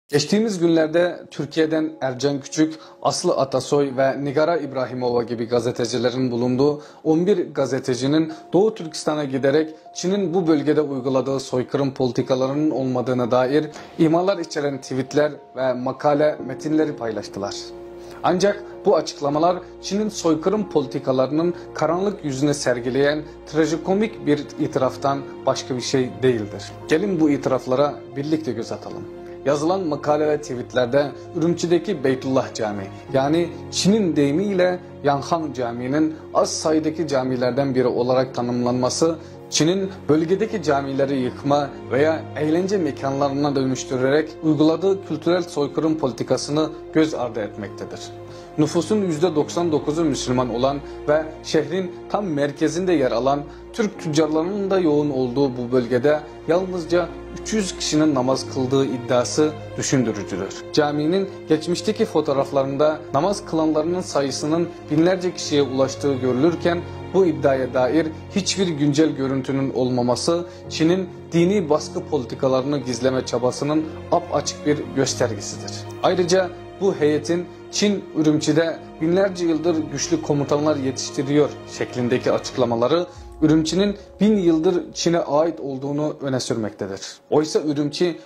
Geçtiğimiz günlerde Türkiye'den Ercan Küçük, Aslı Atasoy ve Nigara İbrahimova gibi gazetecilerin bulunduğu 11 gazetecinin Doğu Türkistan'a giderek Çin'in bu bölgede uyguladığı soykırım politikalarının olmadığına dair imalar içeren tweetler ve makale metinleri paylaştılar. Ancak bu açıklamalar Çin'in soykırım politikalarının karanlık yüzünü sergileyen trajikomik bir itiraftan başka bir şey değildir. Gelin bu itiraflara birlikte göz atalım. Yazılan makale ve tweetlerde Ürümçi'deki Beytullah Camii, yani Çin'in deyimiyle Yanhan Camii'nin az sayıdaki camilerden biri olarak tanımlanması, Çin'in bölgedeki camileri yıkma veya eğlence mekanlarına dönüştürerek uyguladığı kültürel soykırım politikasını göz ardı etmektedir. Nüfusun %99'u Müslüman olan ve şehrin tam merkezinde yer alan, Türk tüccarlarının da yoğun olduğu bu bölgede yalnızca 300 kişinin namaz kıldığı iddiası düşündürücüdür. Caminin geçmişteki fotoğraflarında namaz kılanlarının sayısının binlerce kişiye ulaştığı görülürken bu iddiaya dair hiçbir güncel görüntünün olmaması Çin'in dini baskı politikalarını gizleme çabasının apaçık bir göstergesidir. Ayrıca bu heyetin Çin Ürümçi'de binlerce yıldır güçlü komutanlar yetiştiriyor şeklindeki açıklamaları Ürümçi'nin 1000 yıldır Çin'e ait olduğunu öne sürmektedir. Oysa Ürümçi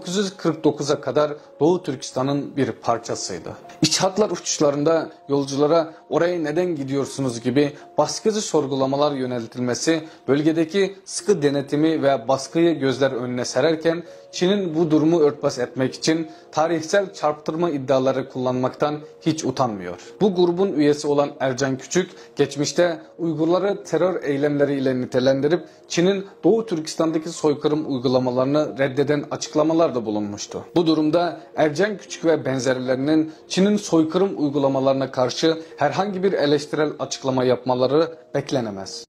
1949'a kadar Doğu Türkistan'ın bir parçasıydı. İç hatlar uçuşlarında yolculara "oraya neden gidiyorsunuz" gibi baskıcı sorgulamalar yöneltilmesi bölgedeki sıkı denetimi ve baskıyı gözler önüne sererken Çin'in bu durumu örtbas etmek için tarihsel çarpıtma iddiaları kullanmaktan hiç utanmıyor. Bu grubun üyesi olan Ercan Küçük, geçmişte Uygurları terör eylemleriyle nitelendirip Çin'in Doğu Türkistan'daki soykırım uygulamalarını reddeden açıklamalarda bulunmuştu. Bu durumda Ercan Küçük ve benzerlerinin Çin'in soykırım uygulamalarına karşı herhangi bir eleştirel açıklama yapmaları beklenemez.